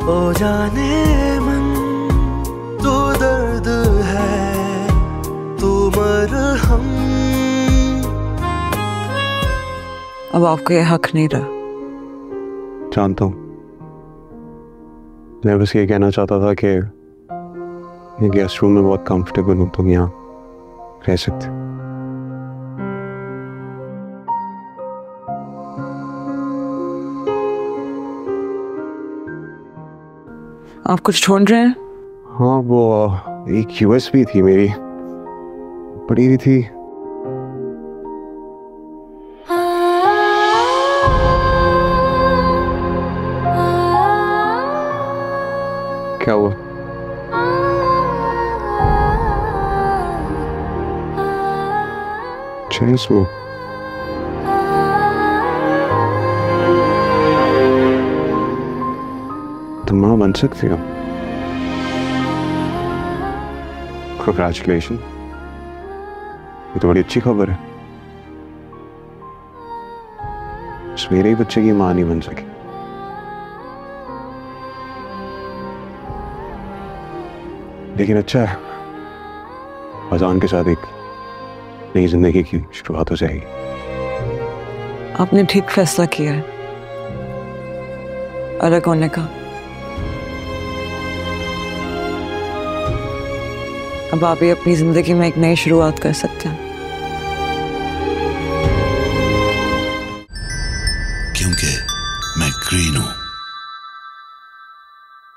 ओ जाने मन तू दर्द है तू मरहम। अब आपको ये हक नहीं रहा। जानता हूँ, मैं बस ये कहना चाहता था कि ये गेस्ट रूम में बहुत कंफर्टेबल हूँ, तुम यहाँ रह सकते। आप कुछ ढूंढ रहे हैं? हाँ, वो एक यूएसबी थी मेरी, पड़ी हुई थी। क्या हुआ? Chain smoke. तुम मां बन सकती हो। कंग्रेचुलेशन, ये तो बड़ी अच्छी खबर है। मेरे ही बच्चे की मां नहीं बन सकी। लेकिन अच्छा है, अजान के साथ एक नई जिंदगी की शुरुआत हो जाएगी। आपने ठीक फैसला किया है अलग होने का। अब आप ही अपनी जिंदगी में एक नई शुरुआत कर सकते हैं। क्योंकि